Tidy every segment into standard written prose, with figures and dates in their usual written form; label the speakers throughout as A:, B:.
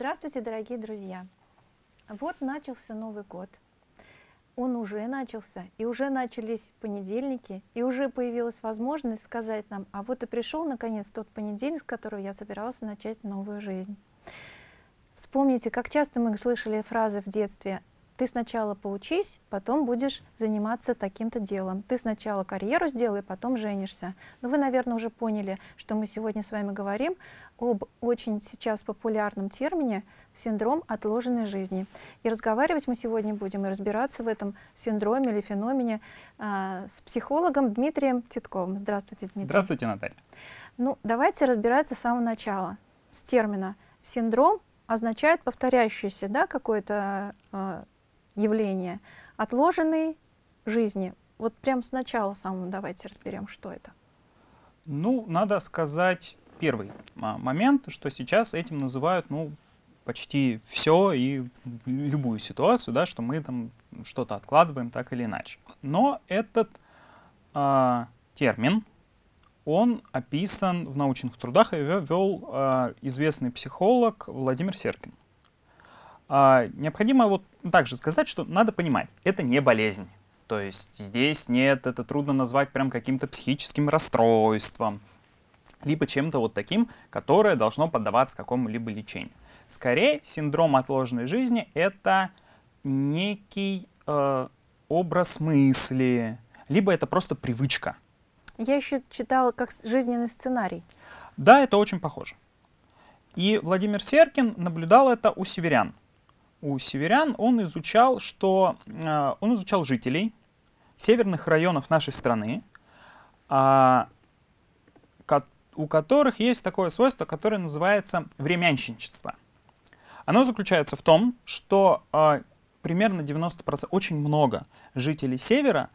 A: Здравствуйте, дорогие друзья! Вот начался Новый год. Он уже начался, и уже начались понедельники, и уже появилась возможность сказать нам, а вот и пришел наконец тот понедельник, с которого я собирался начать новую жизнь. Вспомните, как часто мы слышали фразы в детстве: ты сначала поучись, потом будешь заниматься таким-то делом. Ты сначала карьеру сделай, потом женишься. Но вы, наверное, уже поняли, что мы сегодня с вами говорим об очень сейчас популярном термине синдром отложенной жизни. И разговаривать мы сегодня будем и разбираться в этом синдроме или феномене с психологом Дмитрием Титковым. Здравствуйте, Дмитрий.
B: Здравствуйте, Наталья.
A: Ну, давайте разбираться с самого начала. С термина. Синдром означает повторяющееся, да, какое-то явление отложенной жизни. Вот прям сначала самого давайте разберем, что это.
B: Ну, надо сказать первый момент, что сейчас этим называют, почти все и любую ситуацию, да, что мы там что-то откладываем так или иначе. Но этот термин, он описан в научных трудах, и его ввел известный психолог Владимир Серкин. Необходимо вот также сказать, что надо понимать, это не болезнь. То есть здесь нет, это трудно назвать прям каким-то психическим расстройством, либо чем-то вот таким, которое должно поддаваться какому-либо лечению. Скорее, синдром отложенной жизни — это некий образ мысли, либо это просто привычка.
A: Я еще читала как жизненный сценарий.
B: Да, это очень похоже. И Владимир Серкин наблюдал это у северян. У северян он изучал, жителей северных районов нашей страны, у которых есть такое свойство, которое называется времянщичество. Оно заключается в том, что примерно 90%, очень много жителей севера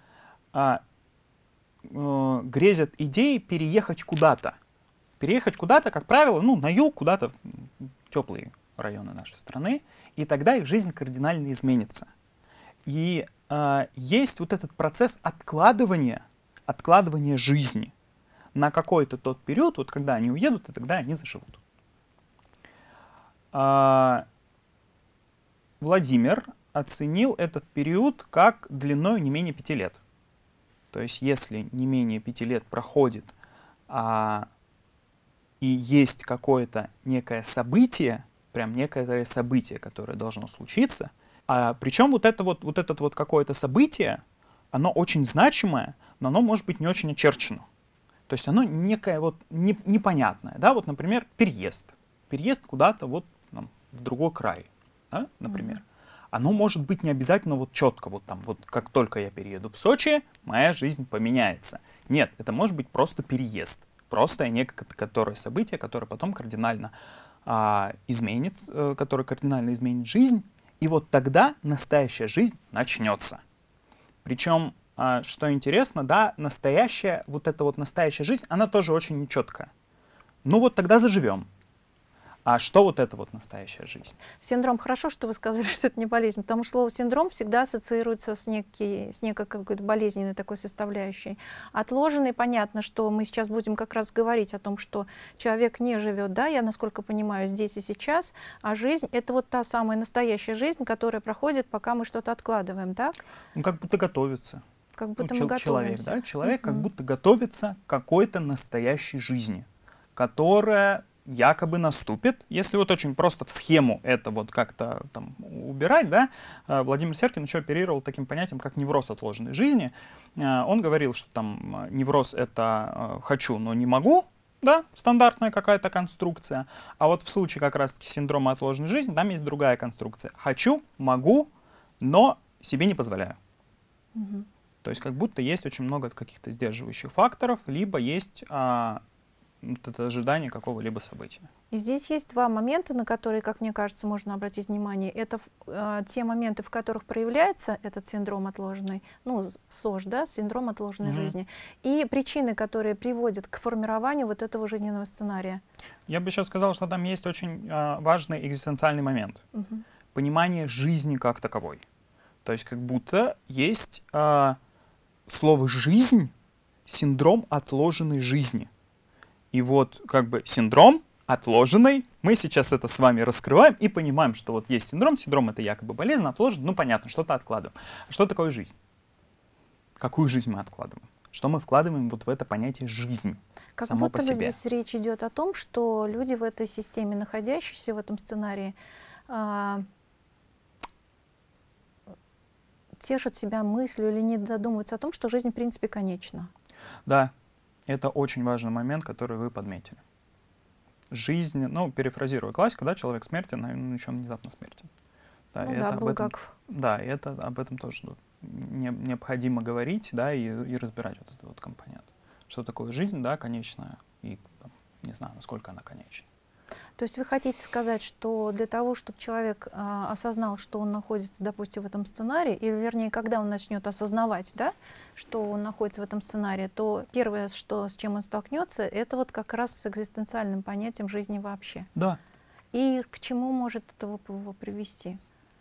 B: грезят идеей переехать куда-то. Переехать куда-то, как правило, на юг, куда-то в теплые районы нашей страны, и тогда их жизнь кардинально изменится. И есть вот этот процесс откладывания жизни на какой-то тот период, вот когда они уедут, и тогда они заживут. Владимир оценил этот период как длиной не менее 5 лет. То есть если не менее 5 лет проходит, и есть какое-то некое событие, прям некое событие, которое должно случиться, причем вот это какое-то событие, оно очень значимое, но оно может быть не очень очерчено. То есть оно некое непонятное, да, вот, например, переезд куда-то в другой край, да, например. Оно может быть не обязательно четко, как только я перееду в Сочи, моя жизнь поменяется. Нет, это может быть просто переезд, просто некое событие, которое потом кардинально изменит жизнь, и вот тогда настоящая жизнь начнется. Причем, что интересно, да, настоящая жизнь, она тоже очень нечеткая. Ну вот тогда заживем. А что это настоящая жизнь?
A: Синдром, хорошо, что вы сказали, что это не болезнь, потому что слово синдром всегда ассоциируется с некой какой-то болезненной такой составляющей. Отложенный, понятно, что мы сейчас будем как раз говорить о том, что человек не живет, да, я насколько понимаю, здесь и сейчас, а жизнь — это вот та самая настоящая жизнь, которая проходит, пока мы что-то откладываем, так?
B: Как будто готовится.
A: Как будто мы готовимся.
B: Человек как будто готовится к какой-то настоящей жизни, которая якобы наступит. Если очень просто в схему это как-то убирать, да, Владимир Серкин еще оперировал таким понятием, как невроз отложенной жизни. Он говорил, что невроз — это «хочу, но не могу», да, стандартная какая-то конструкция. А вот в случае как раз-таки синдрома отложенной жизни там есть другая конструкция. «Хочу, могу, но себе не позволяю». То есть как будто есть очень много каких-то сдерживающих факторов, либо есть это ожидание какого-либо события.
A: И здесь есть два момента, на которые, как мне кажется, можно обратить внимание. Это те моменты, в которых проявляется этот синдром отложенной, СОЖ, да, синдром отложенной жизни, и причины, которые приводят к формированию вот этого жизненного сценария.
B: Я бы сейчас сказал, что там есть очень важный экзистенциальный момент. Понимание жизни как таковой. То есть как будто есть слово «жизнь», синдром отложенной жизни. И синдром, отложенной. Мы сейчас это с вами раскрываем и понимаем, что вот есть синдром. Синдром — это якобы болезнь, отложен. Ну, понятно, что-то откладываем. А что такое жизнь? Какую жизнь мы откладываем? Что мы вкладываем вот в это понятие «жизнь»
A: Как
B: само
A: будто
B: по
A: бы
B: себе?
A: здесь речь идет о том, что люди в этой системе, находящиеся в этом сценарии, тешат себя мыслью или не задумываются о том, что жизнь в принципе конечна.
B: Да, это очень важный момент, который вы подметили. Жизнь, ну, перефразируя классику, да, человек смертен, а он еще внезапно смертен. Да,
A: Ну
B: и
A: да,
B: это об этом,
A: Булгаков.
B: да, и это об этом тоже необходимо говорить, да, и разбирать вот этот вот компонент. Что такое жизнь, да, конечная, и там, не знаю, насколько она конечна.
A: То есть вы хотите сказать, что для того, чтобы человек осознал, что он находится, допустим, в этом сценарии, или вернее, когда он начнет осознавать, да, что он находится в этом сценарии, то первое, что, с чем он столкнется, это вот как раз с экзистенциальным понятием жизни вообще.
B: Да,
A: И к чему может это его привести?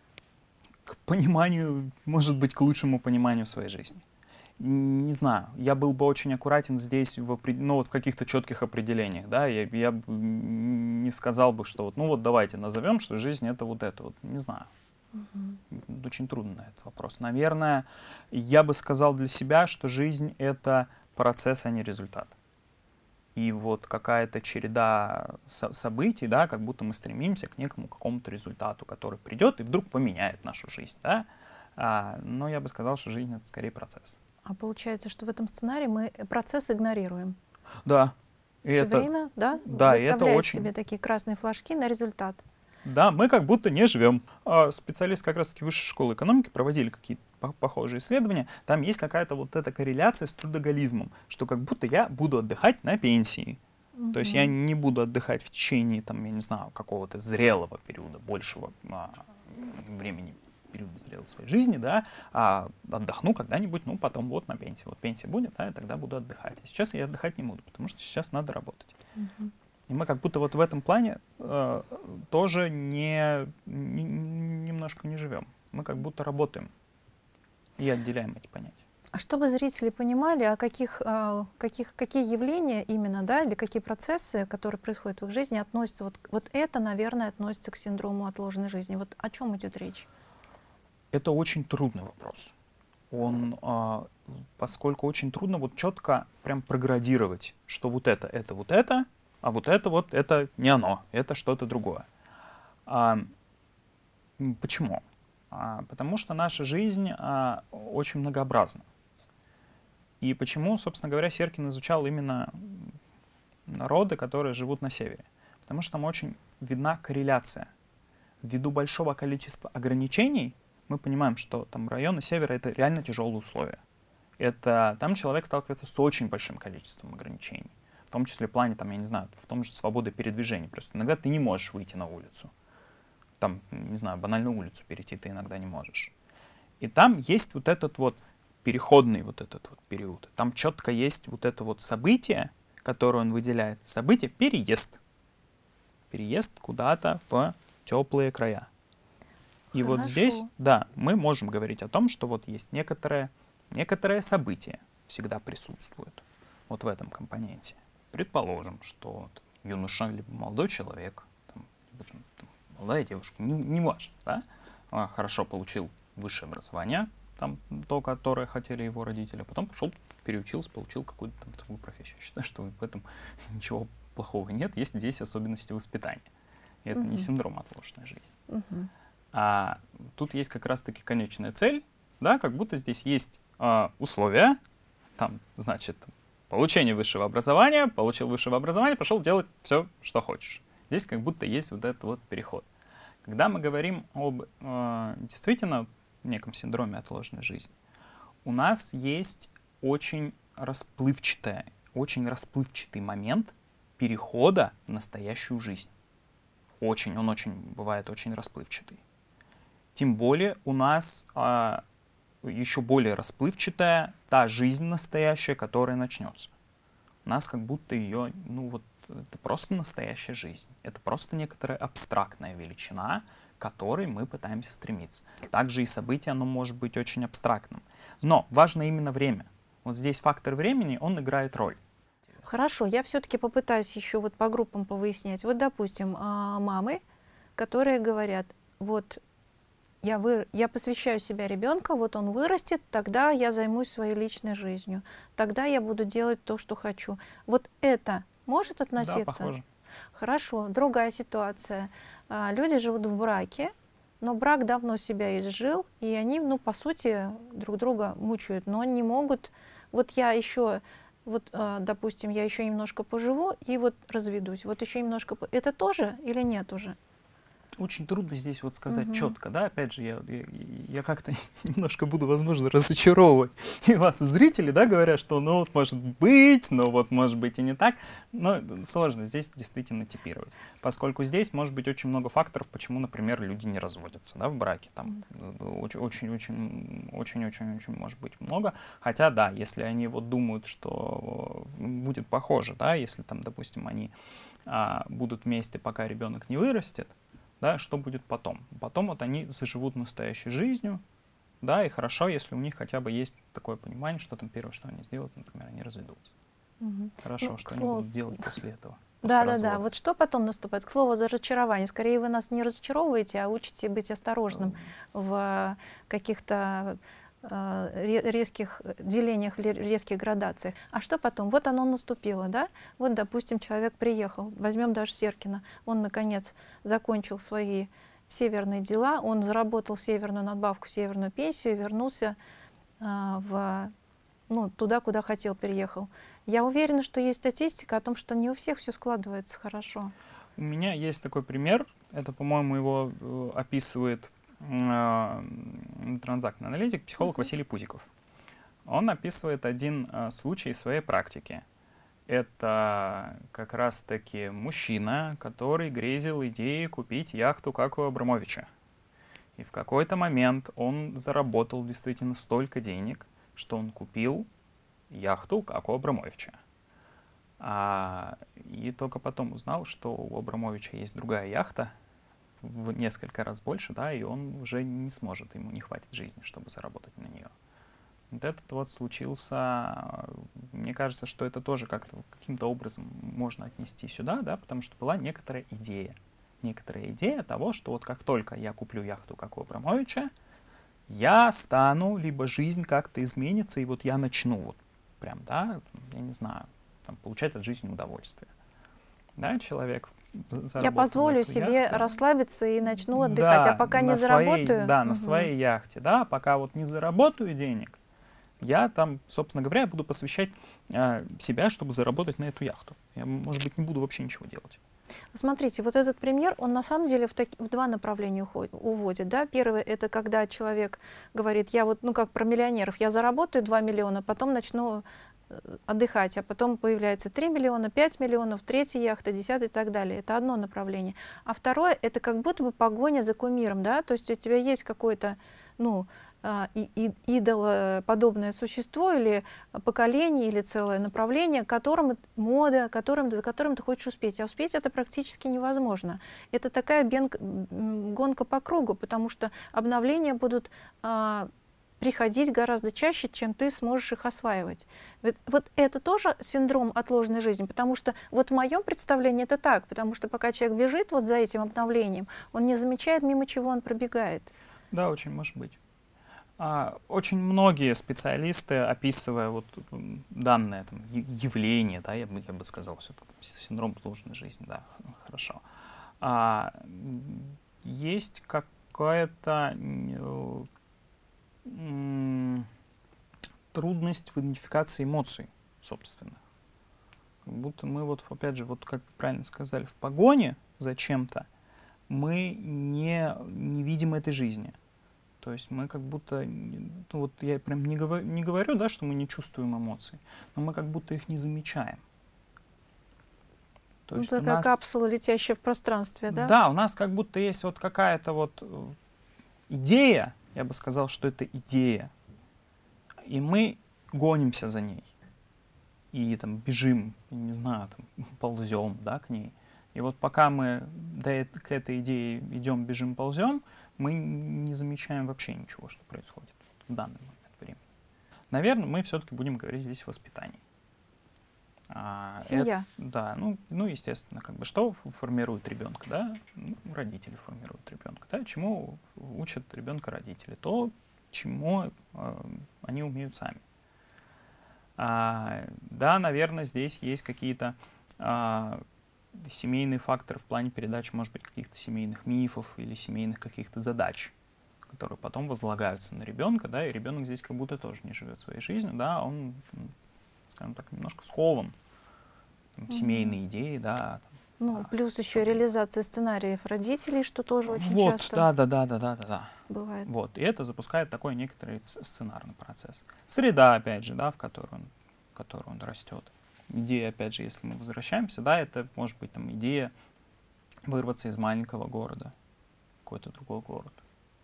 B: к пониманию, может быть, к лучшему пониманию своей жизни. Не знаю, я был бы очень аккуратен здесь ну, вот в каких-то четких определениях, да, я бы не сказал бы, что вот, ну вот давайте назовем, что жизнь — это вот это, вот, не знаю. Очень трудно на этот вопрос. Наверное, я бы сказал для себя, что жизнь — это процесс, а не результат. И вот какая-то череда событий, да, как будто мы стремимся к некому какому-то результату, который придет и вдруг поменяет нашу жизнь, да. Но я бы сказал, что жизнь — это скорее процесс.
A: А получается, что в этом сценарии мы процесс игнорируем.
B: Да. И
A: Все
B: это,
A: время, да,
B: да, и это
A: выставляя
B: очень...
A: себе такие красные флажки на результат.
B: Да, мы как будто не живем. Специалисты как раз-таки Высшей школы экономики проводили какие-то похожие исследования. Там есть какая-то вот эта корреляция с трудоголизмом, что как будто я буду отдыхать на пенсии. То есть я не буду отдыхать в течение, там, я не знаю, какого-то зрелого периода, большего времени, периода зрелой своей жизни, да, а отдохну когда-нибудь, ну, потом вот на пенсии. Вот пенсия будет, да, и тогда буду отдыхать. А сейчас я отдыхать не буду, потому что сейчас надо работать. И мы как будто вот в этом плане тоже немножко не живем. Мы как будто работаем и отделяем эти понятия.
A: А чтобы зрители понимали, какие явления именно, да, или какие процессы, которые происходят в их жизни, относятся, вот это, наверное, относится к синдрому отложенной жизни. Вот о чем идет речь?
B: Это очень трудный вопрос. Он, поскольку очень трудно вот четко прям проградировать, что вот это, а вот это не оно, это что-то другое. Почему? Потому что наша жизнь очень многообразна. И почему, собственно говоря, Серкин изучал именно народы, которые живут на севере? Потому что там очень видна корреляция. Ввиду большого количества ограничений мы понимаем, что там районы севера — это реально тяжелые условия. Там человек сталкивается с очень большим количеством ограничений. В том числе в плане, там, я не знаю, в том же свободы передвижения. Просто иногда ты не можешь выйти на улицу. Там, не знаю, банальную улицу перейти ты иногда не можешь. И там есть вот этот вот переходный вот этот вот период. Там четко есть вот это вот событие, которое он выделяет. Событие — переезд. Переезд куда-то в теплые края. И
A: Хорошо.
B: вот здесь, да, мы можем говорить о том, что вот есть некоторое событие всегда присутствует вот в этом компоненте. Предположим, что вот юноша либо молодой человек, либо молодая девушка, не важно, да, хорошо получил высшее образование, там то, которое хотели его родители, потом пошел, переучился, получил какую-то там другую профессию. Я считаю, что в этом ничего плохого нет, есть здесь особенности воспитания. И это не синдром отложенной жизни. А тут есть как раз-таки конечная цель, да, как будто здесь есть условия, там, значит, получение высшего образования, получил высшее образование, пошел делать все, что хочешь. Здесь как будто есть вот этот вот переход. Когда мы говорим об действительно неком синдроме отложенной жизни, у нас есть очень расплывчатый момент перехода в настоящую жизнь. Он очень бывает очень расплывчатый. Тем более у нас еще более расплывчатая та жизнь настоящая, которая начнется. У нас как будто ее, ну вот, это просто настоящая жизнь. Это просто некоторая абстрактная величина, к которой мы пытаемся стремиться. Также и событие, оно может быть очень абстрактным. Но важно именно время. Вот здесь фактор времени, он играет роль.
A: Хорошо, я все-таки попытаюсь еще вот по группам повыяснять. Вот, допустим, мамы, которые говорят, вот я посвящаю себя ребенка, вот он вырастет, тогда я займусь своей личной жизнью, тогда я буду делать то, что хочу. Вот это может
B: Да,
A: относиться?
B: похоже.
A: Хорошо, другая ситуация. Люди живут в браке, но брак давно себя изжил, и они, ну, по сути, друг друга мучают, но не могут. Вот я еще, вот, допустим, я еще немножко поживу и вот разведусь. Вот еще немножко. Это тоже или нет уже?
B: Очень трудно здесь вот сказать
A: Мгм.
B: четко, да, опять же, я как-то немножко буду, возможно, разочаровывать и вас, и зрителей, да, говоря, что, ну, вот может быть, но вот может быть и не так, но сложно здесь действительно типировать, поскольку здесь может быть очень много факторов, почему, например, люди не разводятся, да, в браке, там очень-очень-очень может быть много, хотя, да, если они вот думают, что будет похоже, да, если там, допустим, они будут вместе, пока ребенок не вырастет, да, что будет потом? Потом вот они заживут настоящей жизнью, да, и хорошо, если у них хотя бы есть такое понимание, что там первое, что они сделают, например, они разведутся.
A: Мгм. Ну,
B: Хорошо,
A: к
B: что они
A: слову,
B: будут делать после этого, после
A: да-да-да,
B: развода.
A: вот что потом наступает? К слову, за разочарование. Скорее вы нас не разочаровываете, а учите быть осторожным в каких-то резких делениях или резких градациях. А что потом? Вот оно наступило, да? Вот, допустим, человек приехал, возьмем даже Серкина, он, наконец, закончил свои северные дела, он заработал северную надбавку, северную пенсию и вернулся ну, туда, куда хотел, переехал. Я уверена, что есть статистика о том, что не у всех все складывается хорошо.
B: У меня есть такой пример, это, по-моему, его описывает транзактный аналитик, психолог Василий Пузиков. Он описывает один случай из своей практики. Это как раз-таки мужчина, который грезил идеей купить яхту, как у Абрамовича. И в какой-то момент он заработал действительно столько денег, что он купил яхту, как у Абрамовича. И только потом узнал, что у Абрамовича есть другая яхта, в несколько раз больше, да, и он уже не сможет, ему не хватит жизни, чтобы заработать на нее. Вот этот вот случился, мне кажется, что это тоже как-то каким-то образом можно отнести сюда, да, потому что была некоторая идея того, что вот как только я куплю яхту, как у Абрамовича, я стану, либо жизнь как-то изменится, и вот я начну вот прям, да, я не знаю, там, получать от жизни удовольствие. Да, человек
A: Я
B: заработал
A: позволю
B: эту
A: себе
B: яхту.
A: расслабиться и начну отдыхать, а
B: Да,
A: пока не заработаю.
B: на своей яхте, да, пока вот не заработаю денег, я там, собственно говоря, буду посвящать себя, чтобы заработать на эту яхту. Я, может быть, не буду вообще ничего делать.
A: Смотрите, вот этот пример, он на самом деле в два направления уводит. Да? Первое — это когда человек говорит, я вот, ну как про миллионеров, я заработаю 2 миллиона, потом начну отдыхать, а потом появляется 3 миллиона, 5 миллионов, третья яхта, 10 и так далее. Это одно направление. А второе — это как будто бы погоня за кумиром, да, то есть у тебя есть какое-то, ну, идолоподобное существо или поколение, или целое направление, которым мода, за которым ты хочешь успеть. А успеть это практически невозможно. Это такая гонка по кругу, потому что обновления будут приходить гораздо чаще, чем ты сможешь их осваивать. Вот это тоже синдром отложенной жизни, потому что вот в моем представлении это так, потому что пока человек бежит вот за этим обновлением, он не замечает, мимо чего он пробегает.
B: Да, очень может быть. Очень многие специалисты, описывая вот данное там, явление, да, я бы сказал, все это синдром отложенной жизни, да, хорошо. Есть какая-то трудность в идентификации эмоций собственных. Как будто мы вот, опять же, вот как вы правильно сказали, в погоне за чем-то мы не видим этой жизни. То есть мы как будто, ну вот я прям не говорю, да, что мы не чувствуем эмоций, но мы как будто их не замечаем. То
A: Ну,
B: есть у
A: такая
B: нас...
A: капсула, летящая в пространстве, да?
B: Да, у нас как будто есть вот какая-то вот идея, я бы сказал, что это идея, и мы гонимся за ней. И там бежим, не знаю, там, ползем, да, к ней. И вот пока мы к этой идее идем, бежим, ползем, мы не замечаем вообще ничего, что происходит в данный момент времени. Наверное, мы все-таки будем говорить здесь о воспитании.
A: Семья.
B: Да, ну, естественно, как бы что формирует ребенка, да? Ну, родители формируют ребенка, да? Чему учат ребенка родители? То, чему они умеют сами. Да, наверное, здесь есть какие-то семейные факторы в плане передачи, может быть, каких-то семейных мифов или семейных каких-то задач, которые потом возлагаются на ребенка, да, и ребенок здесь как будто тоже не живет своей жизнью, да, он, скажем так, немножко скован семейные идеи, да.
A: Ну, плюс еще реализация сценариев родителей, что тоже очень
B: вот,
A: часто
B: да.
A: бывает.
B: Вот, и это запускает такой некоторый сценарный процесс. Среда, опять же, да, в которой он растет. Идея, опять же, если мы возвращаемся, да, это может быть там идея вырваться из маленького города в какой-то другой город.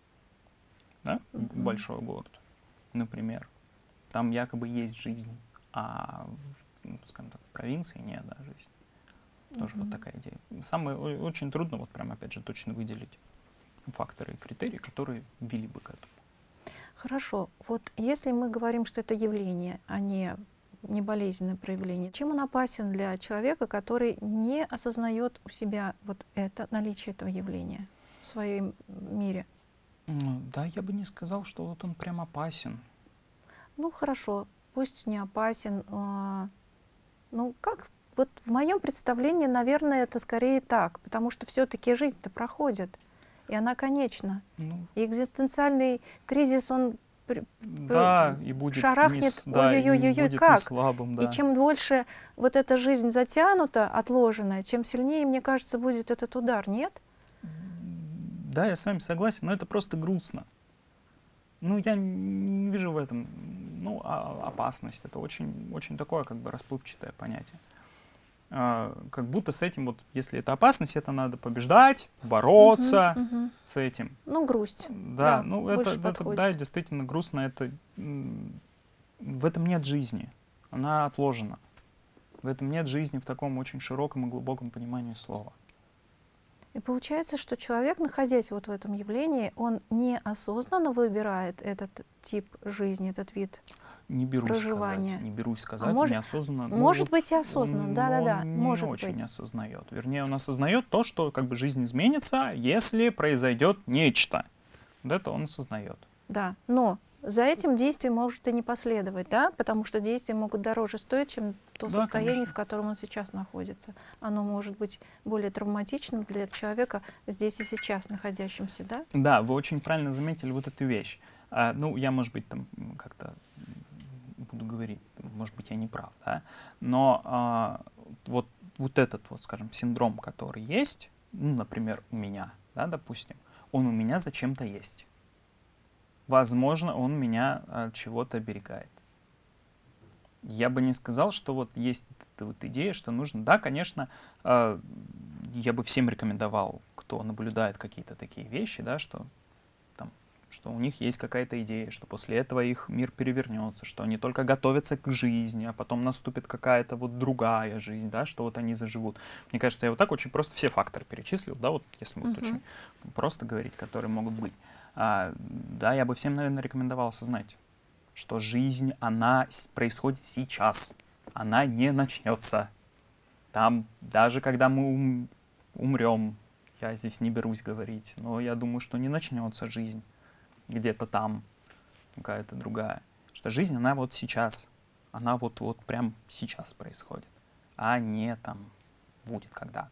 B: Да? Большой город, например. Там якобы есть жизнь, а скажем так, в провинции нет, да, жизни. Тоже вот такая идея. Очень трудно, вот прям, опять же, точно выделить факторы и критерии, которые вели бы к этому.
A: Хорошо. Вот если мы говорим, что это явление, а не болезненное проявление, чем он опасен для человека, который не осознает у себя вот это, наличие этого явления в своем мире?
B: Да, я бы не сказал, что вот он прям опасен.
A: Ну, хорошо, пусть не опасен. Ну, как вот в моем представлении, наверное, это скорее так, потому что все-таки жизнь-то проходит, и она конечна. И экзистенциальный кризис, он
B: да, и будет
A: шарахнет,
B: ой-ой-ой,
A: как?
B: слабым, да.
A: И чем дольше вот эта жизнь затянута, отложенная, чем сильнее, мне кажется, будет этот удар, нет?
B: Да, я с вами согласен, но это просто грустно. Ну, я не вижу в этом, ну, опасность. Это очень, очень такое, как бы, расплывчатое понятие. Как будто с этим, вот, если это опасность, это надо побеждать, бороться с этим.
A: Ну, грусть.
B: Да, ну, это да, действительно грустно. Это, в этом нет жизни. Она отложена. В этом нет жизни в таком очень широком и глубоком понимании слова.
A: И получается, что человек, находясь вот в этом явлении, он неосознанно выбирает этот тип жизни, этот вид проживания.
B: Не берусь сказать, неосознанно.
A: Может быть и осознанно, да-да-да, может
B: не
A: быть.
B: очень осознает. Вернее, он осознает то, что как бы жизнь изменится, если произойдет нечто. Вот это он осознает.
A: Да, но за этим действием может и не последовать, да, потому что действия могут дороже стоить, чем то состояние, конечно, в котором он сейчас находится. Оно может быть более травматичным для человека здесь и сейчас находящимся, да?
B: Да, вы очень правильно заметили вот эту вещь. Ну, я, может быть, там как-то буду говорить, может быть, я не прав, да, но вот этот, вот, скажем, синдром, который есть, ну, например, у меня, да, допустим, он у меня зачем-то есть. Возможно, он меня от чего-то оберегает. Я бы не сказал, что вот есть эта вот идея, что нужно. Да, конечно, я бы всем рекомендовал, кто наблюдает какие-то такие вещи, да, что у них есть какая-то идея, что после этого их мир перевернется, что они только готовятся к жизни, а потом наступит какая-то вот другая жизнь, да, что вот они заживут. Мне кажется, я вот так очень просто все факторы перечислил, да, вот если вот очень просто говорить, которые могут быть. Да, я бы всем, наверное, рекомендовал осознать, что жизнь, она происходит сейчас, она не начнется. Там, даже когда мы умрем, я здесь не берусь говорить, но я думаю, что не начнется жизнь где-то там, какая-то другая. Что жизнь, она вот сейчас, она вот прям сейчас происходит, а не там будет когда-то.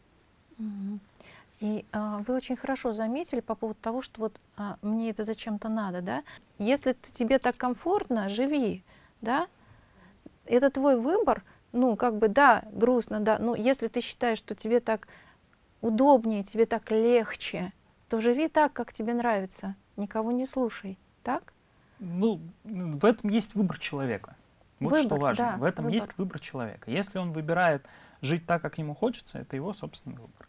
A: И вы очень хорошо заметили по поводу того, что вот мне это зачем-то надо, да? Если тебе так комфортно, живи, да? Это твой выбор, ну, как бы, да, грустно, да, но если ты считаешь, что тебе так удобнее, тебе так легче, то живи так, как тебе нравится, никого не слушай, так?
B: Ну, в этом есть выбор человека. Вот выбор, что важно, да, в этом
A: выбор.
B: Есть выбор человека. Если он выбирает жить так, как ему хочется, это его собственный выбор.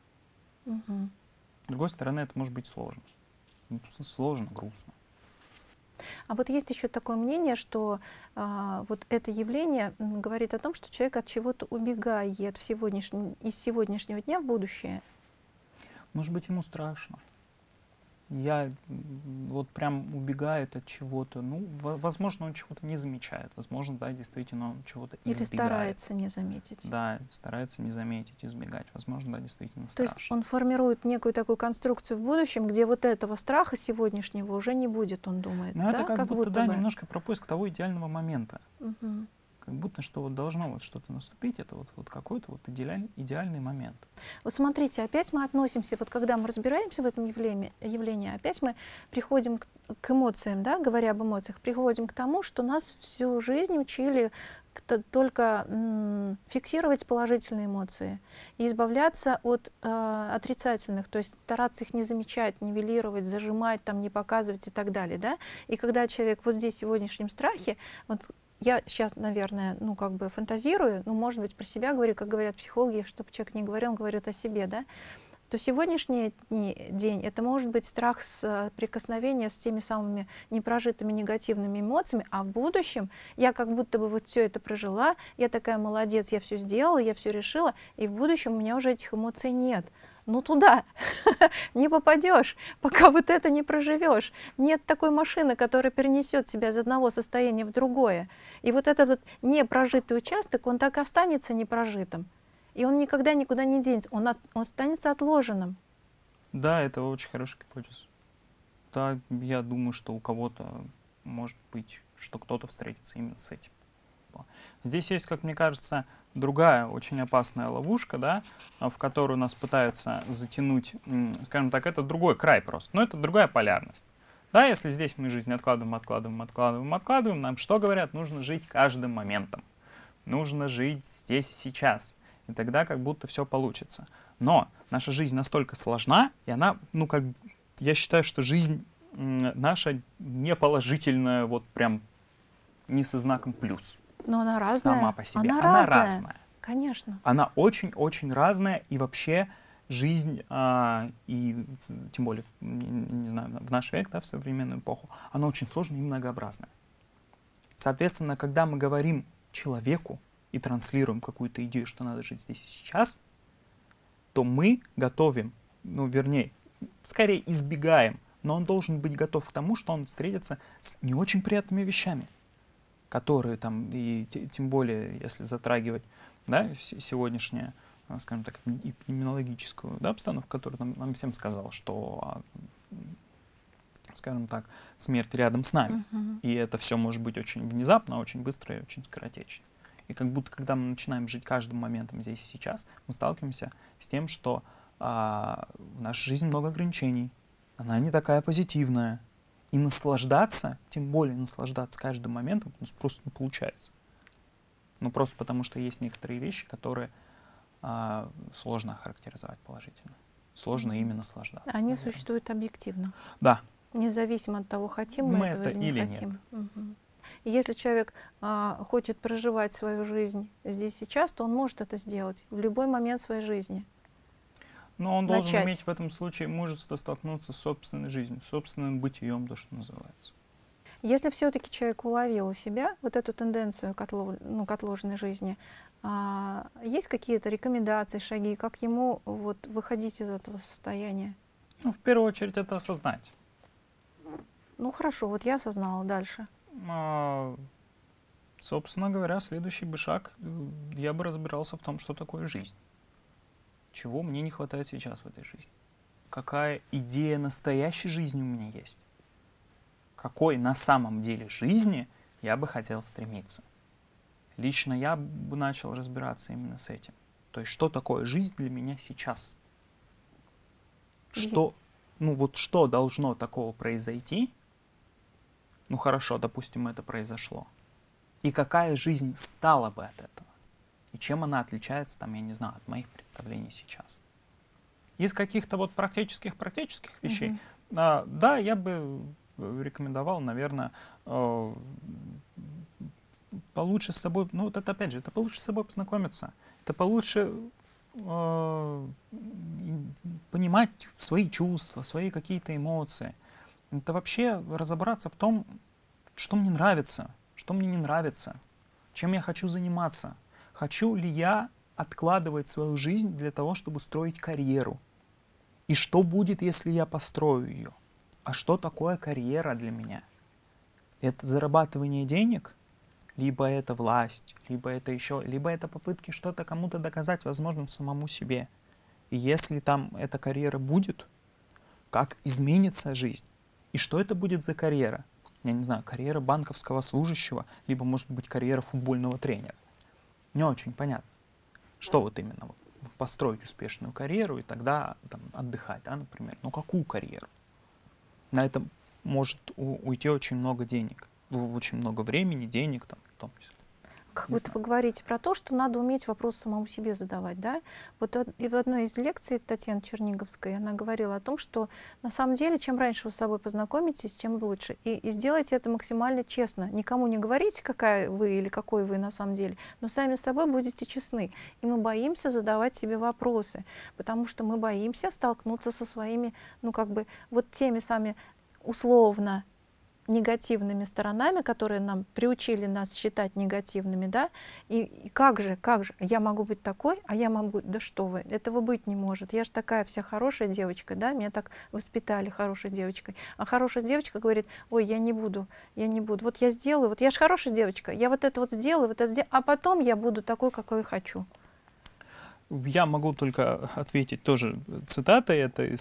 B: С другой стороны, это может быть сложно. Сложно, грустно.
A: А вот есть еще такое мнение, что вот это явление говорит о том, что человек от чего-то убегает из сегодняшнего дня в будущее.
B: Может быть, ему страшно. я вот прям убегает от чего-то. Ну, возможно, он чего-то не замечает. Возможно, да, действительно, он чего-то
A: Или
B: избегает.
A: старается не заметить.
B: Да, старается не заметить, избегать. Возможно, да, действительно
A: То есть
B: страшно.
A: он формирует некую такую конструкцию в будущем, где вот этого страха сегодняшнего уже не будет, он думает.
B: Но
A: Да?
B: это как будто, да,
A: бы.
B: немножко про поиск того идеального момента.
A: Мгм.
B: Как будто, что вот должно вот что-то наступить, это вот какой-то вот идеальный момент.
A: Вот смотрите, опять мы относимся, вот когда мы разбираемся в этом явлении, опять мы приходим к эмоциям, да, говоря об эмоциях, приходим к тому, что нас всю жизнь учили только фиксировать положительные эмоции и избавляться от отрицательных, то есть стараться их не замечать, нивелировать, зажимать, там, не показывать и так далее. Да? И когда человек вот здесь в сегодняшнем страхе, вот я сейчас, наверное, ну как бы фантазирую, ну может быть про себя говорю, как говорят психологи, чтобы человек не говорил, он говорит о себе, да, то сегодняшний день это может быть страх прикосновения с теми самыми непрожитыми негативными эмоциями, а в будущем я как будто бы вот все это прожила, я такая молодец, я все сделала, я все решила, и в будущем у меня уже этих эмоций нет. Ну туда не попадешь, пока вот это не проживешь. Нет такой машины, которая перенесет тебя из одного состояния в другое. И вот этот вот непрожитый участок, он так и останется непрожитым. И он никогда никуда не денется, он останется отложенным.
B: Да, это очень хорошая гипотеза. Да, я думаю, что у кого-то может быть, что кто-то встретится именно с этим. Здесь есть, как мне кажется, другая очень опасная ловушка, да, в которую нас пытаются затянуть, скажем так, это другой край просто, но это другая полярность. Да, если здесь мы жизнь откладываем, нам что говорят? Нужно жить каждым моментом. Нужно жить здесь и сейчас. И тогда как будто все получится. Но наша жизнь настолько сложна, и она, ну как, я считаю, что жизнь наша не положительная, вот прям не со знаком плюс.
A: Но она разная.
B: Сама по себе.
A: Она
B: разная.
A: Конечно.
B: Она очень-очень разная, и вообще жизнь, и тем более, не знаю, в наш век, да, в современную эпоху, она очень сложная и многообразная. Соответственно, когда мы говорим человеку и транслируем какую-то идею, что надо жить здесь и сейчас, то мы готовим, ну, вернее, скорее избегаем, но он должен быть готов к тому, что он встретится с не очень приятными вещами, которые там, и тем более, если затрагивать, да, сегодняшнюю, скажем так, эпидемиологическую, да, обстановку, которую нам всем сказал, что, скажем так, смерть рядом с нами. И это все может быть очень внезапно, очень быстро и очень скоротечно. И как будто, когда мы начинаем жить каждым моментом здесь и сейчас, мы сталкиваемся с тем, что в нашей жизни много ограничений, она не такая позитивная. И наслаждаться, тем более наслаждаться каждым моментом, просто не получается. Ну просто потому, что есть некоторые вещи, которые сложно охарактеризовать положительно. Сложно ими наслаждаться.
A: Они
B: наверное.
A: существуют объективно.
B: Да.
A: Независимо от того, хотим мы этого или не хотим.
B: Нет.
A: И если человек хочет проживать свою жизнь здесь сейчас, то он может это сделать в любой момент своей жизни.
B: Но он должен иметь в этом случае мужество столкнуться с собственной жизнью, собственным бытием, то, что называется.
A: Если все-таки человек уловил у себя вот эту тенденцию к отложенной жизни, есть какие-то рекомендации, шаги, как ему вот выходить из этого состояния?
B: Ну, в первую очередь, это осознать.
A: Ну хорошо, вот я осознала, дальше.
B: Собственно говоря, следующий бы шаг, я бы разбирался в том, что такое жизнь. Чего мне не хватает сейчас в этой жизни? Какая идея настоящей жизни у меня есть? Какой на самом деле жизни я бы хотел стремиться? Лично я бы начал разбираться именно с этим. То есть, что такое жизнь для меня сейчас? Что, ну вот что должно такого произойти? Ну хорошо, допустим, это произошло. И какая жизнь стала бы от этого? И чем она отличается, там, я не знаю, от моих представлений сейчас? Из каких-то вот практических вещей, да, я бы рекомендовал, наверное, получше с собой, ну вот это опять же, это получше с собой познакомиться, это получше понимать свои чувства, свои какие-то эмоции. Это вообще разобраться в том, что мне нравится, что мне не нравится, чем я хочу заниматься. Хочу ли я откладывать свою жизнь для того, чтобы строить карьеру? И что будет, если я построю ее? а что такое карьера для меня? Это зарабатывание денег, либо это власть, либо это еще, либо это попытки что-то кому-то доказать, возможно, самому себе. И если там эта карьера будет, как изменится жизнь? И что это будет за карьера? Я не знаю, карьера банковского служащего, либо, может быть, карьера футбольного тренера. Не очень понятно. Что вот именно? Вот, построить успешную карьеру и тогда там, отдыхать, да, например. Но какую карьеру? На это может уйти очень много денег, очень много времени, денег там, в том числе.
A: Как будто вы говорите про то, что надо уметь вопрос самому себе задавать, да? Вот и в одной из лекций Татьяны Черниговской она говорила о том, что на самом деле, чем раньше вы с собой познакомитесь, тем лучше. И сделайте это максимально честно. Никому не говорите, какая вы или какой вы на самом деле, но сами с собой будете честны. И мы боимся задавать себе вопросы, потому что мы боимся столкнуться со своими, ну как бы, вот теми самыми условно негативными сторонами, которые нам приучили нас считать негативными, да, и как же, я могу быть такой, а я могу, да что вы, этого быть не может, я же такая вся хорошая девочка, да, меня так воспитали хорошей девочкой, а хорошая девочка говорит, ой, я не буду, вот я сделаю, вот я же хорошая девочка, я вот это вот сделаю, а потом я буду такой, какой хочу.
B: Я могу только ответить тоже цитатой, это из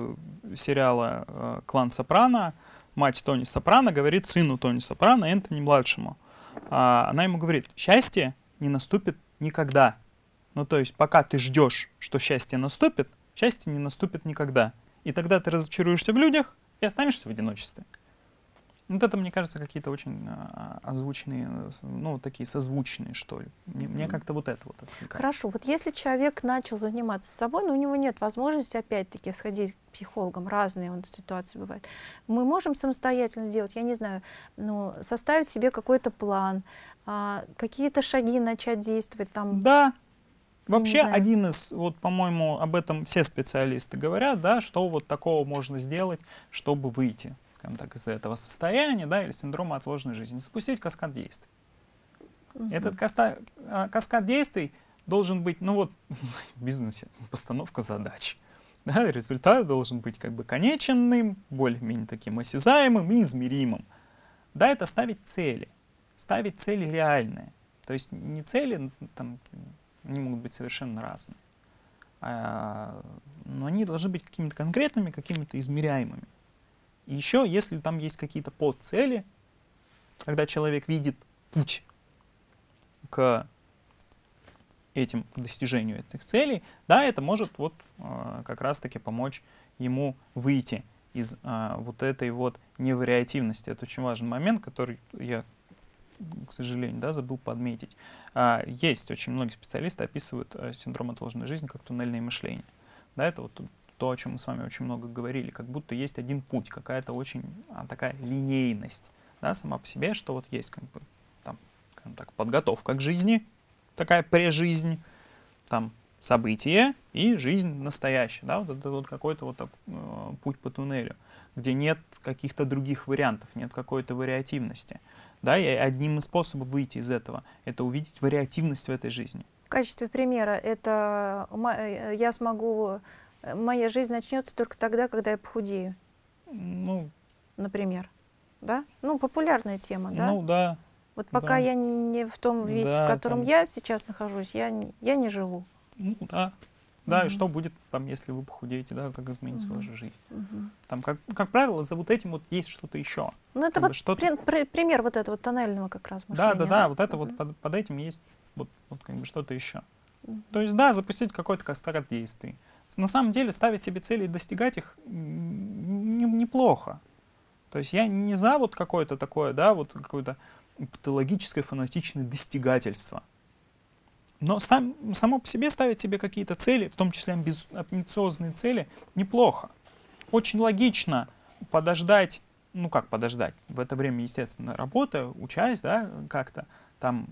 B: сериала «Клан Сопрано». Мать Тони Сопрано говорит сыну Тони Сопрано, Энтони-младшему. Она ему говорит, счастье не наступит никогда. Ну, то есть, пока ты ждешь, что счастье наступит, счастье не наступит никогда. И тогда ты разочаруешься в людях и останешься в одиночестве. Вот это, мне кажется, какие-то очень озвученные, ну, такие созвучные, что ли. Мне как-то вот это вот отвлекает.
A: Хорошо, вот если человек начал заниматься собой, но у него нет возможности, опять-таки, сходить к психологам, разные ситуации бывают, мы можем самостоятельно сделать, я не знаю, ну, составить себе какой-то план, какие-то шаги начать действовать там.
B: Да. Вообще один из, вот, по-моему, об этом все специалисты говорят, да, что вот такого можно сделать, чтобы выйти, скажем так, из этого состояния, да, или синдрома отложенной жизни, запустить каскад действий. Этот каскад действий должен быть, ну вот, в бизнесе постановка задач. Да, результат должен быть как бы конечным, более-менее таким осязаемым и измеримым. Да, это ставить цели реальные. То есть не цели, там, они могут быть совершенно разные, но они должны быть какими-то конкретными, какими-то измеряемыми. И еще, если там есть какие-то подцели, когда человек видит путь к достижению этих целей, да, это может вот как раз-таки помочь ему выйти из вот этой вот невариативности. Это очень важный момент, который я, к сожалению, да, забыл подметить. Есть очень многие специалисты описывают синдром отложенной жизни как туннельное мышление. Да, это вот то, о чем мы с вами очень много говорили, как будто есть один путь, какая-то очень такая линейность, да, сама по себе, что вот есть как бы там, скажем так, подготовка к жизни, такая прежизнь, там события и жизнь настоящая, да, вот это вот какой-то вот путь по туннелю, где нет каких-то других вариантов, нет какой-то вариативности. Да, и одним из способов выйти из этого — это увидеть вариативность в этой жизни.
A: В качестве примера, это я смогу, моя жизнь начнется только тогда, когда я похудею.
B: Ну,
A: например. Да? Ну, популярная тема, да?
B: Ну, да.
A: Вот пока
B: да.
A: я не в том весе,
B: Да,
A: в котором
B: там...
A: я сейчас нахожусь, я не живу.
B: Ну, да. Да, и что будет, там, если вы похудеете, да, как изменится ваша жизнь. Там, как правило, за вот этим вот есть что-то еще.
A: Ну, это вот пример вот этого тоннельного как раз мышления.
B: Да, вот это вот под этим есть вот как бы что-то еще. То есть, да, запустить какой-то каскад действий. На самом деле, ставить себе цели и достигать их неплохо. То есть я не за вот какое-то такое, да, вот какое-то патологическое, фанатичное достигательство. Но само по себе ставить себе какие-то цели, в том числе амбициозные цели, неплохо. Очень логично подождать, ну как подождать, в это время, естественно, работая, учась, да, как-то там,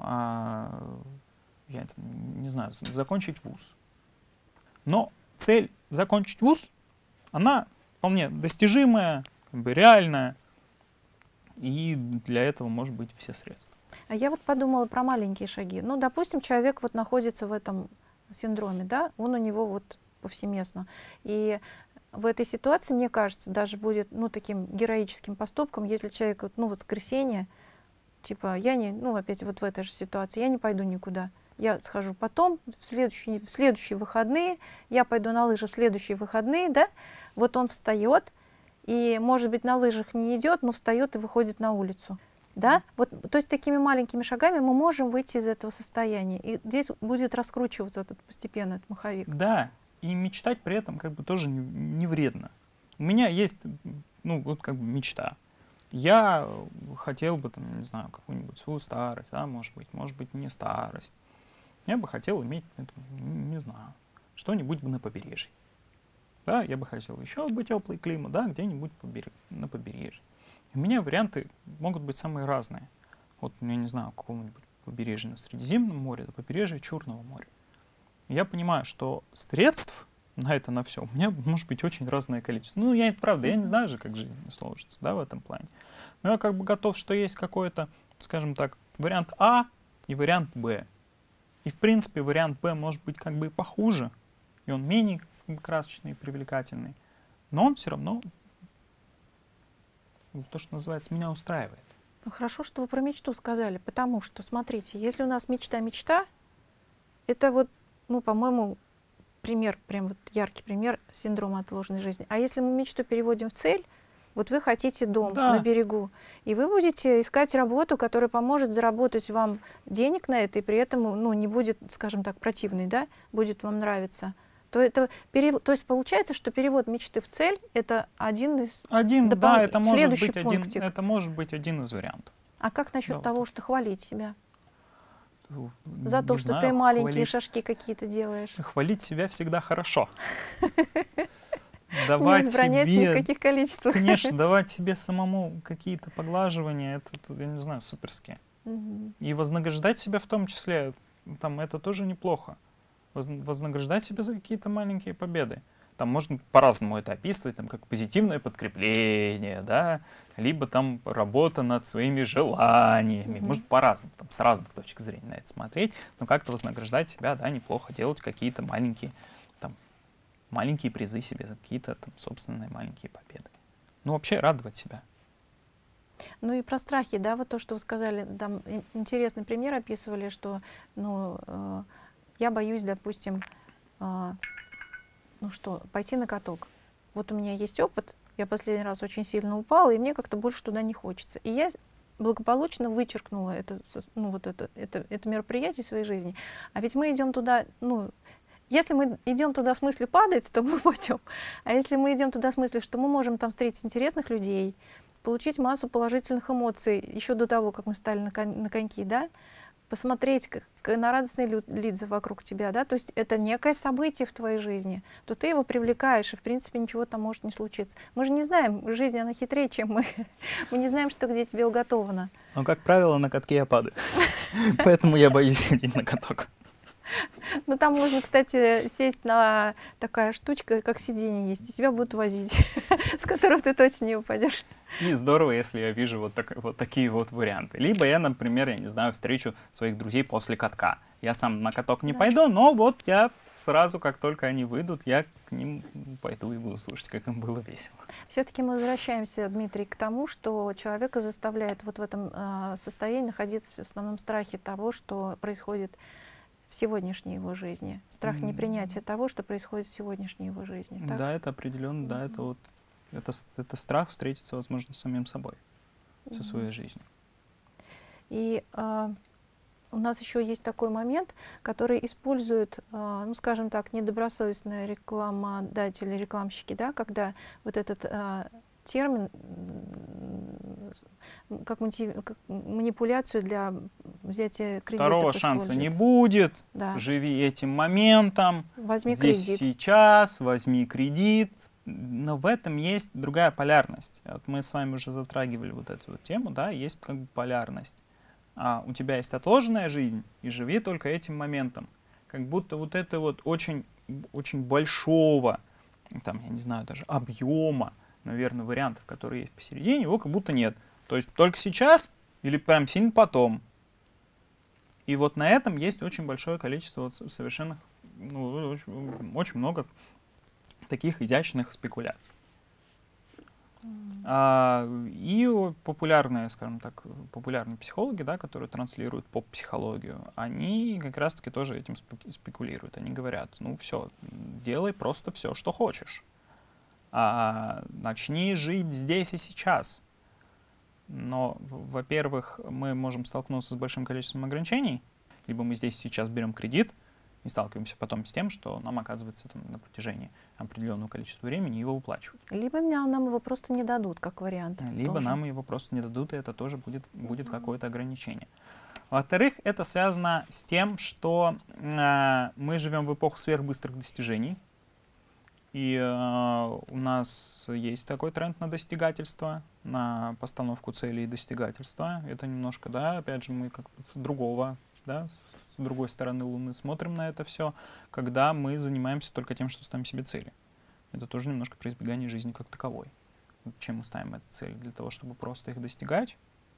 B: я не знаю, закончить вуз. Но цель закончить вуз, она вполне достижимая, как бы реальная, и для этого может быть все средства.
A: А я вот подумала про маленькие шаги. Ну, допустим, человек вот находится в этом синдроме, да, он у него вот повсеместно. И в этой ситуации, мне кажется, даже будет, ну, таким героическим поступком, если человек, вот, ну, вот воскресенье, типа, я не, ну, опять вот в этой же ситуации, я не пойду никуда. Я схожу потом, в следующие выходные, я пойду на лыжи в следующие выходные, да, вот он встает, и, может быть, на лыжах не идет, но встает и выходит на улицу. Да? Вот, то есть такими маленькими шагами мы можем выйти из этого состояния. И здесь будет раскручиваться этот постепенно этот маховик.
B: Да, и мечтать при этом как бы тоже не вредно. У меня есть, ну, вот как бы мечта. Я хотел бы, там, не знаю, какую-нибудь свою старость, да, может быть, не старость. Я бы хотел иметь, не знаю, что-нибудь бы на побережье. Да, я бы хотел еще бы теплый климат, да, где-нибудь на побережье. И у меня варианты могут быть самые разные. Вот, я не знаю, какого-нибудь побережья на Средиземном море, до побережья Черного моря. И я понимаю, что средств на это, на все, у меня может быть очень разное количество. Ну, правда, я не знаю же, как жизнь сложится, да, в этом плане. Но я как бы готов, что есть какой-то, скажем так, вариант А и вариант Б. И, в принципе, вариант Б может быть как бы и похуже, и он менее красочный и привлекательный, но он все равно, то, что называется, меня устраивает.
A: Ну, хорошо, что вы про мечту сказали, потому что, смотрите, если у нас мечта, это вот, ну, по-моему, пример, прям вот яркий пример синдрома отложенной жизни. А если мы мечту переводим в цель, вот вы хотите дом на берегу, и вы будете искать работу, которая поможет заработать вам денег на это, и при этом, ну, не будет, скажем так, противной, да, будет вам нравиться. То есть получается, что перевод мечты в цель — это один из
B: да, это может
A: быть
B: один из вариантов.
A: А как насчет того, что хвалить себя? За
B: Не
A: то, что
B: знаю,
A: ты маленькие шажки какие-то делаешь.
B: Хвалить себя всегда хорошо.
A: Не
B: Давать
A: возбранять ни в
B: себе,
A: каких количествах.
B: конечно, давать себе самому какие-то поглаживания, это, я не знаю, суперски. И вознаграждать себя в том числе, там, это тоже неплохо. Вознаграждать себя за какие-то маленькие победы. Там можно по-разному это описывать, там, как позитивное подкрепление, да, либо там работа над своими желаниями. Можно по-разному, там, с разных точек зрения на это смотреть, но как-то вознаграждать себя, да, неплохо, делать какие-то маленькие призы себе за какие-то там собственные маленькие победы. Ну, вообще радовать себя.
A: Ну и про страхи, да, вот то, что вы сказали, там интересный пример описывали, что, ну, я боюсь, допустим, ну что, пойти на каток. Вот у меня есть опыт, я последний раз очень сильно упала, и мне как-то больше туда не хочется. И я благополучно вычеркнула это мероприятие в своей жизни. А ведь мы идем туда, ну, если мы идем туда с мыслью падать, то мы пойдем. А если мы идем туда с мыслью, что мы можем там встретить интересных людей, получить массу положительных эмоций еще до того, как мы стали на коньки, да, посмотреть на радостные лица вокруг тебя, да, то есть это некое событие в твоей жизни, то ты его привлекаешь, и в принципе ничего там может не случиться. Мы же не знаем, жизнь она хитрее, чем мы. Мы не знаем, что где тебе уготовано.
B: Но, как правило, на катке я падаю. Поэтому я боюсь ходить на каток.
A: Ну, там можно, кстати, сесть на такая штучка, как сиденье есть, и тебя будут возить, с которого ты точно не упадешь.
B: И здорово, если я вижу вот такие вот варианты. Либо я, например, я не знаю, встречу своих друзей после катка. Я сам на каток не пойду, но вот я сразу, как только они выйдут, я к ним пойду и буду слушать, как им было весело.
A: Все-таки мы возвращаемся, Дмитрий, к тому, что человека заставляет вот в этом состоянии находиться в основном страхе того, что происходит в сегодняшней его жизни. Страх непринятия того, что происходит в сегодняшней его жизни. Так?
B: Да, это определенно, да, это вот это страх встретиться, возможно, с самим собой, со своей жизнью.
A: И у нас еще есть такой момент, который используют, ну, скажем так, недобросовестные рекламодатели, рекламщики, да, когда вот этот термин как манипуляцию для взятия кредита.
B: Второго шанса не будет,
A: да.
B: Живи этим моментом,
A: возьми
B: здесь
A: кредит.
B: Сейчас, возьми кредит. Но в этом есть другая полярность. Вот мы с вами уже затрагивали вот эту вот тему, да, есть как бы полярность. У тебя есть отложенная жизнь, и живи только этим моментом. Как будто вот это вот очень, очень большого, там, я не знаю, даже объема, наверное, вариантов, которые есть посередине, его как будто нет. То есть только сейчас или прям сильно потом. И вот на этом есть очень большое количество вот совершенных, ну, очень много таких изящных спекуляций. И популярные, скажем так, популярные психологи, да, которые транслируют поп-психологию, они как раз-таки тоже этим спекулируют. Они говорят, ну все, делай просто все, что хочешь. Начни жить здесь и сейчас. Но, во-первых, мы можем столкнуться с большим количеством ограничений, либо мы здесь сейчас берем кредит и сталкиваемся потом с тем, что нам, оказывается, там, на протяжении определенного количества времени его выплачивать.
A: Либо нам его просто не дадут, как вариант.
B: Либо
A: тоже.
B: нам его просто не дадут, и это тоже будет какое-то ограничение. Во-вторых, это связано с тем, что мы живем в эпоху сверхбыстрых достижений, и у нас есть такой тренд на достигательство, на постановку целей и достигательства. Это немножко, да, опять же, мы как бы с другого, да, с другой стороны Луны смотрим на это все, когда мы занимаемся только тем, что ставим себе цели. Это тоже немножко про избегание жизни как таковой. Чем мы ставим эти цели? Для того, чтобы просто их достигать?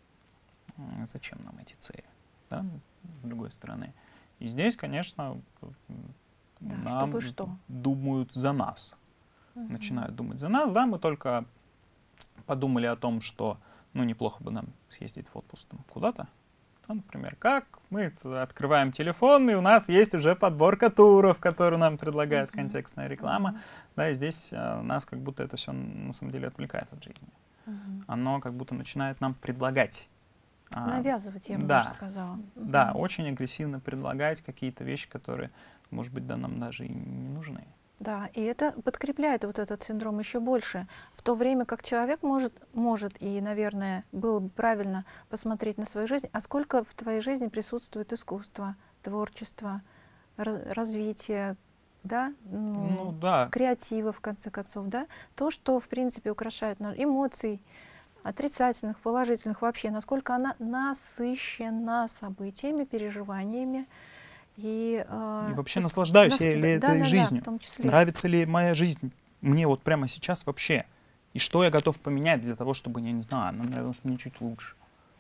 B: Зачем нам эти цели? Да? С другой стороны. И здесь, конечно,
A: Да,
B: нам
A: чтобы что?
B: думают за нас. Начинают думать за нас. Да, мы только подумали о том, что ну, неплохо бы нам съездить в отпуск там, куда-то. Да, например, как мы открываем телефон, и у нас есть уже подборка туров, которую нам предлагает контекстная реклама. Да, и здесь нас как будто это все на самом деле отвлекает от жизни. Оно как будто начинает нам предлагать.
A: Навязывать, я бы
B: да,
A: даже сказала.
B: Да, очень агрессивно предлагать какие-то вещи, которые, может быть, да, нам даже и не нужны.
A: Да, и это подкрепляет вот этот синдром еще больше. В то время как человек может и, наверное, было бы правильно посмотреть на свою жизнь, а сколько в твоей жизни присутствует искусство, творчество, развитие, да?
B: Ну, да.
A: Креатива, в конце концов, да? То, что, в принципе, украшает эмоций, отрицательных, положительных вообще, насколько она насыщена событиями, переживаниями. И
B: вообще наслаждаюсь я ли этой жизнью?
A: Да, в том числе.
B: Нравится ли моя жизнь мне вот прямо сейчас вообще? И что я готов поменять для того, чтобы, я не знаю, она нравилась мне чуть лучше?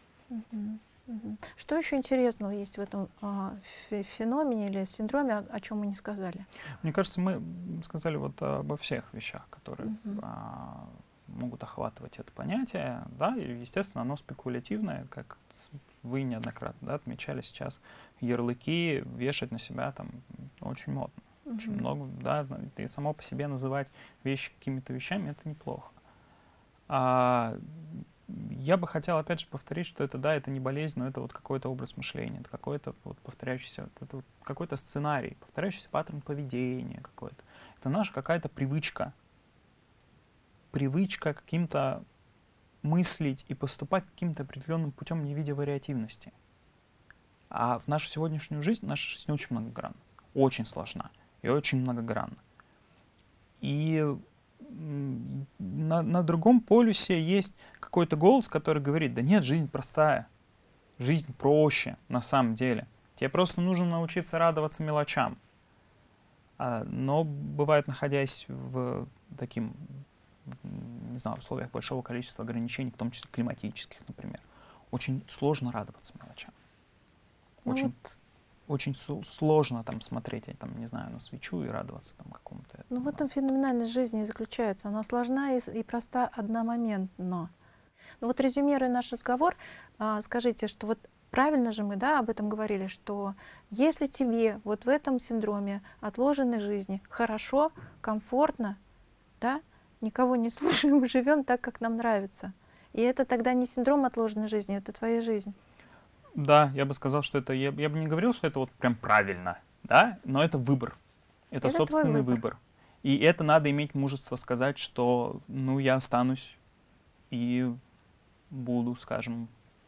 A: Что еще интересного есть в этом феномене или синдроме, о чем мы не сказали?
B: Мне кажется, мы сказали вот обо всех вещах, которые могут охватывать это понятие, да, и, естественно, оно спекулятивное, как вы неоднократно, да, отмечали сейчас, ярлыки вешать на себя там очень модно, очень много, да, и само по себе называть вещи какими-то вещами, это неплохо. Я бы хотел, опять же, повторить, что это, да, это не болезнь, но это вот какой-то образ мышления, это какой-то вот повторяющийся, это вот какой-то сценарий, повторяющийся паттерн поведения какой-то. Это наша какая-то привычка каким-то мыслить и поступать каким-то определенным путем, не видя вариативности. А в нашу сегодняшнюю жизнь, наша жизнь очень многогранна, очень сложна и очень многогранна. И на другом полюсе есть какой-то голос, который говорит, да нет, жизнь простая, жизнь проще на самом деле. Тебе просто нужно научиться радоваться мелочам. Но бывает, находясь в таким, не знаю, условиях большого количества ограничений, в том числе климатических, например, очень сложно радоваться мелочам. Очень сложно там смотреть, там, не знаю, на свечу и радоваться там какому-то.
A: Ну, в этом феноменальность жизни и заключается. Она сложна и проста одномоментно. Ну вот резюмируя наш разговор, скажите, что вот правильно же мы, да, об этом говорили, что если тебе вот в этом синдроме отложенной жизни хорошо, комфортно, да, никого не слушаем, живем так, как нам нравится. И это тогда не синдром отложенной жизни, это твоя жизнь.
B: Да, я бы сказал, что это, я бы не говорил, что это вот прям правильно, да, но это выбор, это собственный выбор. И это надо иметь мужество сказать, что, ну, я останусь и буду, скажем,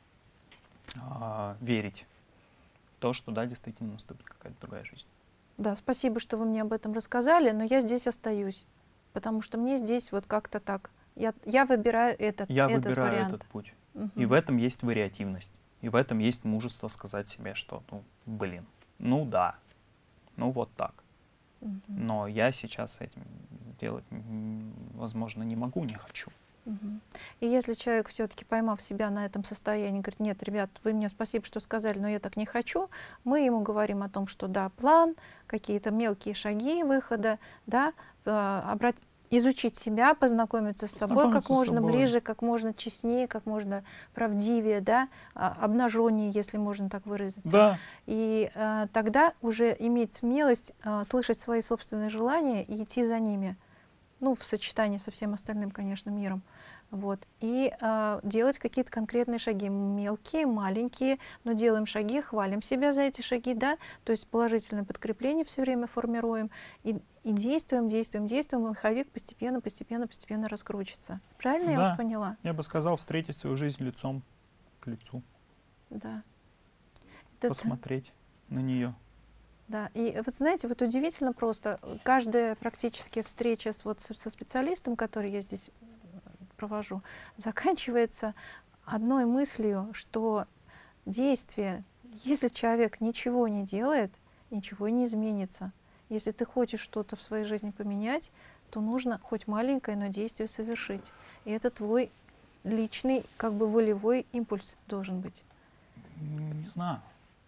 B: верить в то, что, да, действительно наступит какая-то другая жизнь.
A: Да, спасибо, что вы мне об этом рассказали, но я здесь остаюсь, потому что мне здесь вот как-то так. Я выбираю этот вариант.
B: Я выбираю этот путь. И в этом есть вариативность. И в этом есть мужество сказать себе, что, ну, блин, ну да, ну вот так. Но я сейчас этим делать, возможно, не могу, не хочу.
A: Мгм. И если человек все-таки, поймав себя на этом состоянии, говорит, нет, ребят, вы мне спасибо, что сказали, но я так не хочу, мы ему говорим о том, что да, план, какие-то мелкие шаги выхода, да, изучить себя, познакомиться с собой как
B: Знакомиться с
A: можно
B: собой.
A: ближе, как можно честнее, как можно правдивее, да, обнаженнее, если можно так выразиться.
B: Да,
A: И тогда уже иметь смелость слышать свои собственные желания и идти за ними, ну, в сочетании со всем остальным, конечно, миром. Вот. И делать какие-то конкретные шаги, мелкие, маленькие, но делаем шаги, хвалим себя за эти шаги, да, то есть положительное подкрепление все время формируем, и действуем, действуем, действуем, и маховик постепенно, постепенно, постепенно раскручится. Правильно я вас
B: да.
A: поняла?
B: Я бы сказал, встретить свою жизнь лицом к лицу,
A: Да. Это,
B: посмотреть на нее.
A: да, и вот знаете, вот удивительно просто, каждая практически встреча со специалистом, который я здесь провожу, заканчивается одной мыслью, что действие, если человек ничего не делает, ничего не изменится. Если ты хочешь что-то в своей жизни поменять, то нужно хоть маленькое, но действие совершить. И это твой личный, как бы волевой импульс должен быть.
B: Не знаю.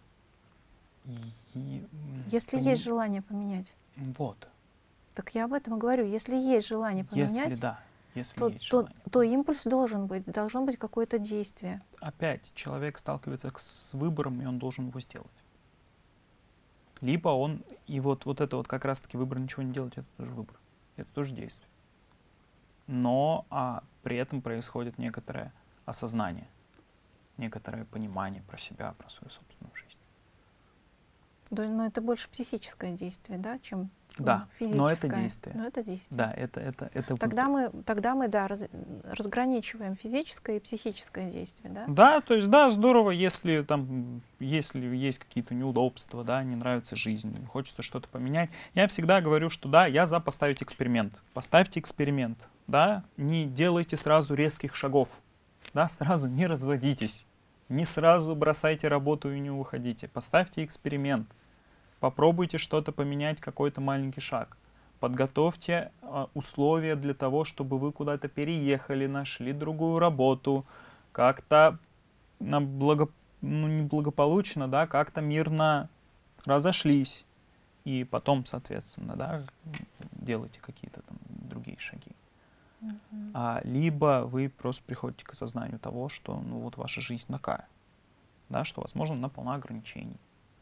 A: Если есть желание поменять.
B: Вот.
A: Так я об этом и говорю. Если есть желание
B: Если
A: поменять,
B: да, если
A: то,
B: есть
A: то,
B: желание.
A: то импульс должно быть какое-то действие.
B: Опять человек сталкивается с выбором, и он должен его сделать. Либо он, и вот это вот как раз-таки выбор ничего не делать, это тоже выбор. Это тоже действие. Но при этом происходит некоторое осознание, некоторое понимание про себя, про свою собственную жизнь.
A: Да, но это больше психическое действие, да, чем
B: Да,
A: физическое.
B: но это действие.
A: Но это действие.
B: Да, это
A: Тогда мы, да, разграничиваем физическое и психическое действие, да?
B: Да, то есть, да, здорово, если там, если есть какие-то неудобства, да, не нравится жизнь, хочется что-то поменять. Я всегда говорю, что да, я за поставить эксперимент. Поставьте эксперимент, да, не делайте сразу резких шагов, да, сразу не разводитесь, не сразу бросайте работу и не уходите. Поставьте эксперимент, попробуйте что-то поменять, какой-то маленький шаг. Подготовьте условия для того, чтобы вы куда-то переехали, нашли другую работу, как-то неблагополучно, да, как-то мирно разошлись. И потом, соответственно, да, делайте какие-то там другие шаги. Либо вы просто приходите к осознанию того, что ну вот ваша жизнь такая, да, что, возможно, она полна ограничений.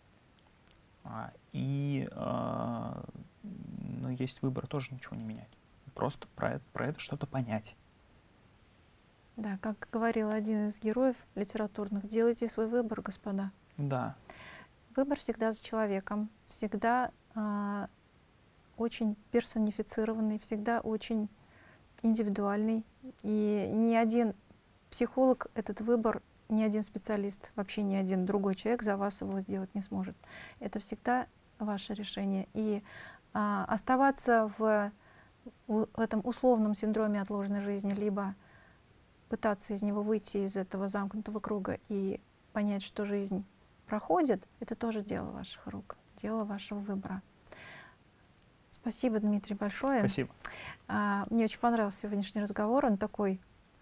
B: Но есть выбор тоже ничего не менять. Просто про это что-то понять.
A: Да, как говорил один из героев литературных, делайте свой выбор, господа.
B: Да.
A: Выбор всегда за человеком, всегда очень персонифицированный, всегда очень индивидуальный. И ни один психолог этот выбор, ни один специалист, вообще ни один другой человек за вас его сделать не сможет. Это всегда ваше решение. И оставаться в этом условном синдроме отложенной жизни, либо пытаться из него выйти, из этого замкнутого круга и понять, что жизнь проходит, это тоже дело ваших рук, дело вашего выбора. Спасибо, Дмитрий, большое.
B: Спасибо.
A: Мне очень понравился сегодняшний разговор. Он такой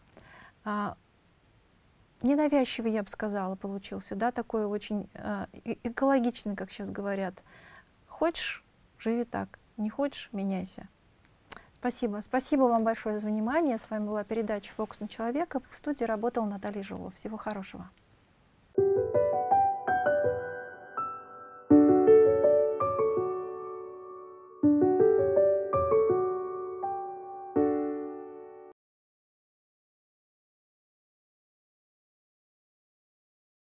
A: ненавязчивый, я бы сказала, получился, да, такой очень экологичный, как сейчас говорят. Хочешь, живи так, не хочешь, меняйся. Спасибо. Спасибо вам большое за внимание. С вами была передача «Фокус на человека». В студии работала Наталья Жилова. Всего хорошего.